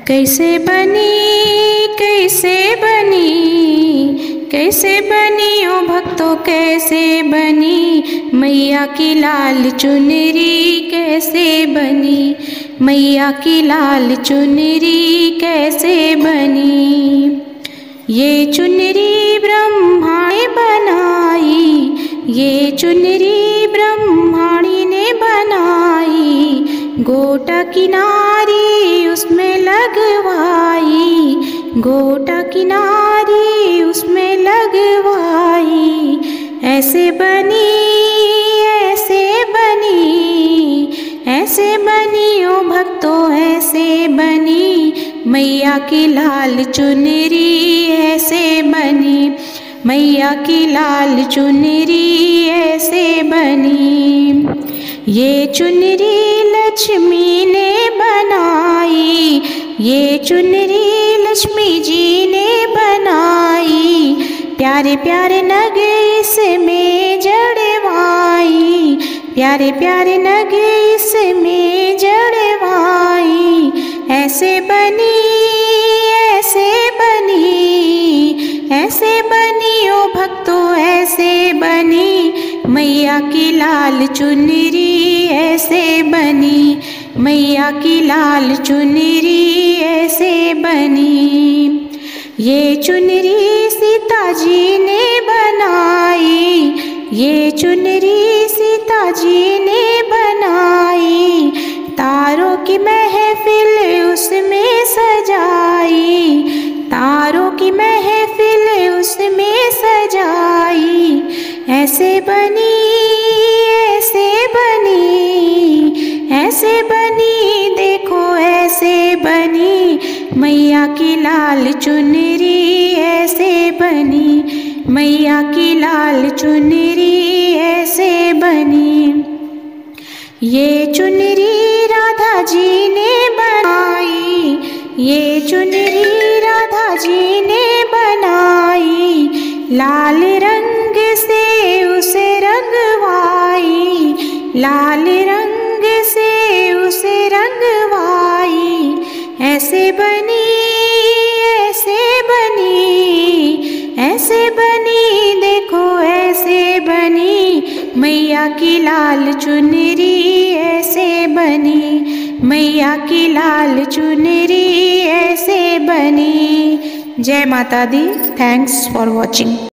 कैसे बनी कैसे बनी कैसे बनी ओ भक्तों कैसे बनी मैया की लाल चुनरी कैसे बनी मैया की लाल चुनरी कैसे बनी। ये चुनरी ब्रह्मा ने बनाई ये चुनरी ब्रह्माणी ने बनाई गोटा किनारी उसमें लगवाई गोटा किनारी उसमें लगवाई। ऐसे बनी ऐसे बनी ऐसे बनी ओ भक्तों ऐसे बनी मैया की लाल चुनरी ऐसे बनी मैया की लाल चुनरी ऐसे बनी। ये चुनरी लक्ष्मी ने बनाई ये चुनरी लक्ष्मी जी ने बनाई प्यारे प्यारे नग इसमें जड़वाई प्यारे प्यारे नग इसमें जड़वाई। ऐसे बनी ऐसे बनी ऐसे बनी ओ भक्तों ऐसे बनी मैया की लाल चुनरी ऐसे बनी मैया की लाल चुनरी ऐसे बनी। ये चुनरी सीता जी ने बनाई ये चुनरी सीता जी ने बनाई तारों की महफिल उसमें सजाई तारों की महफिल उसमें सजाई। ऐसे बनी ऐसे बनी देखो ऐसे बनी मैया की लाल चुनरी ऐसे बनी मैया की लाल चुनरी ऐसे बनी। ये चुनरी राधा जी ने बनाई ये चुनरी राधा जी ने बनाई लाल रंग से उसे रंगवाई लाल रंग से उसे रंगवाई। ऐसे बनी ऐसे बनी देखो ऐसे बनी मैया की लाल चुनरी ऐसे बनी मैया की लाल चुनरी ऐसे बनी। जय माता दी। Thanks for watching.